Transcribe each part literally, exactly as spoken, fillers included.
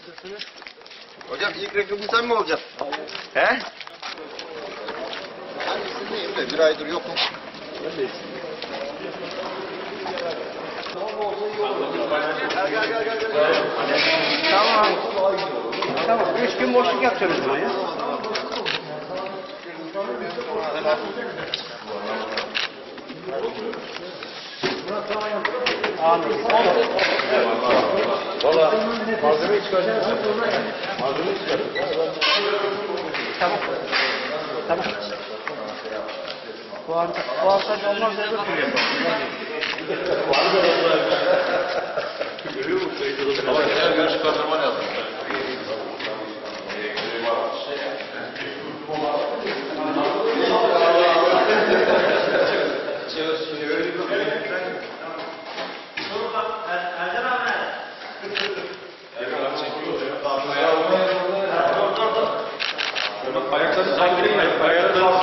Nasılsınız? Hocam ilk reklamı sen mi olacaksın? He? Ben izinliyim de bir aydır yokum. Neredeyiz? Gel gel gel gel gel. Tamam. Tamam. Üç gün boşluk yapacağız o zaman ya. Anladım. Valla malzemeyi çıkaracağız. Malzemeyi çıkaracağız. Tamam. Tamam. Bu an bu an sadece olmaz da öbür türlü yapalım. Görüyor musun? Ama genel görüş kazanma lazım. Ayakları saygırayım. Ayakları da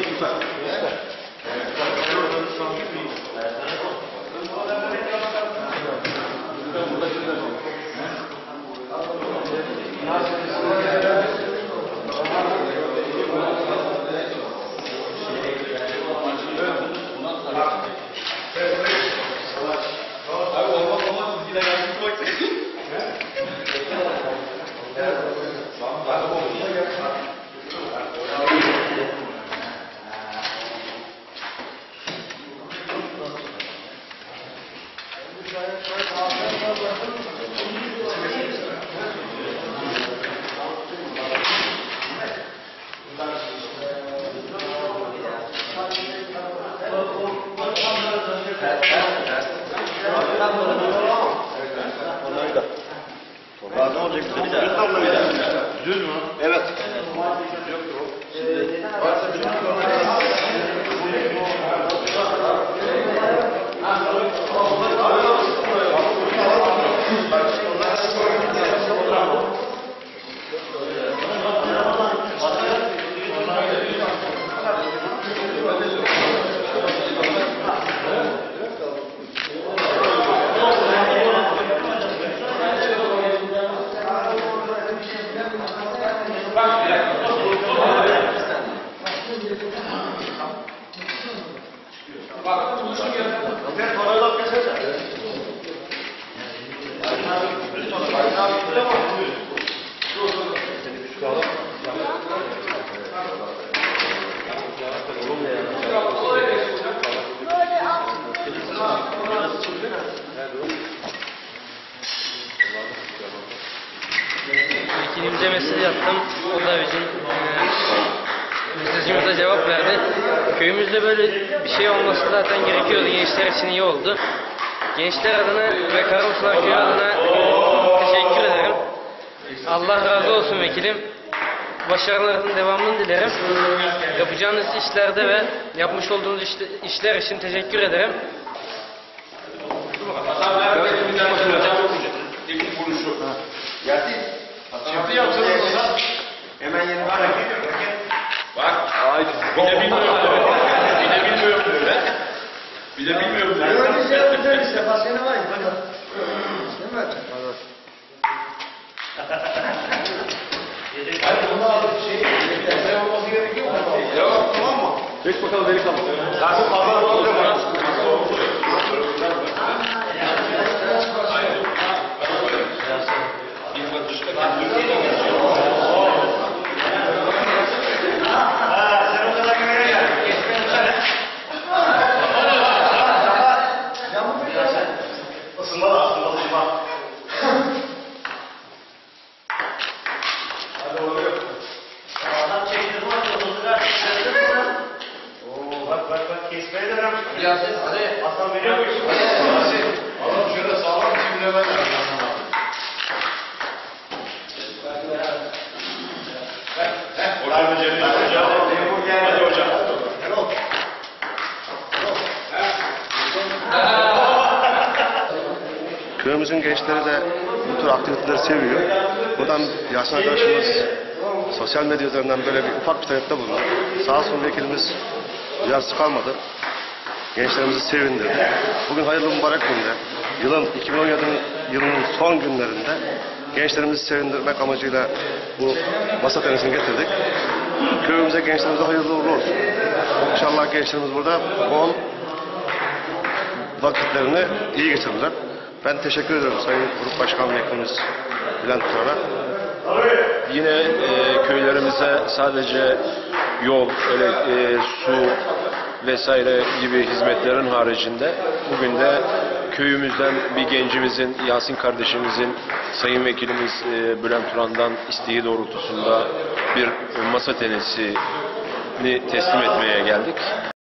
Daha ne olacak bize bir daha? Düz mü? Evet. İkinci mesele yaptım. O da bizim e, mesajımıza cevap verdi. Köyümüzde böyle bir şey olması zaten gerekiyordu. Gençler için iyi oldu. Gençler adına ve Karamuslar Köyü adına teşekkür ederim. Allah razı olsun vekilim. Başarılarının devamını dilerim. Yapacağınız işlerde ve yapmış olduğunuz işte, işler için teşekkür ederim. Şimdi yapsanız da hemen yeni bir hareket yok. Bak. Ay, bir de bilmiyorum. Bir de bilmiyorum böyle. Bir de bilmiyorum böyle. Böyle bir şey yapacağız işte. Başkanı var ya. Değil mi? Hayır, bunu alıp şey, sen olması gerekiyor mu? Yok, tamam mı? Çek bakalım delikanlı. Zaten fazla olacak. Yasin hadi. Aslan veriyor muyuz? Yasin. Oğlum şöyle sağlam bir cümle ver. Hocam Cemil hocam. Hadi hocam. Köyümüzün gençleri de bu tür aktiviteleri seviyor. Buradan Yasin arkadaşımız sosyal medya üzerinden böyle bir ufak bir talepte bulundu. Sağ olsun vekilimiz duyarsız kalmadı. Gençlerimizi sevindirdi. Bugün hayırlı mübarek günde, yılın iki bin on yedi yılının son günlerinde gençlerimizi sevindirmek amacıyla bu masa tenisini getirdik. Köyümüze, gençlerimize hayırlı uğurlu olsun. İnşallah gençlerimiz burada on vakitlerini iyi geçirdiler. Ben teşekkür ediyorum Sayın Grup Başkan Vekilimiz Bülent Turan'a. Yine e, köylerimize sadece yol, öyle e, su vesaire gibi hizmetlerin haricinde bugün de köyümüzden bir gencimizin, Yasin kardeşimizin Sayın Vekilimiz e, Bülent Turan'dan isteği doğrultusunda bir masa tenisini teslim etmeye geldik.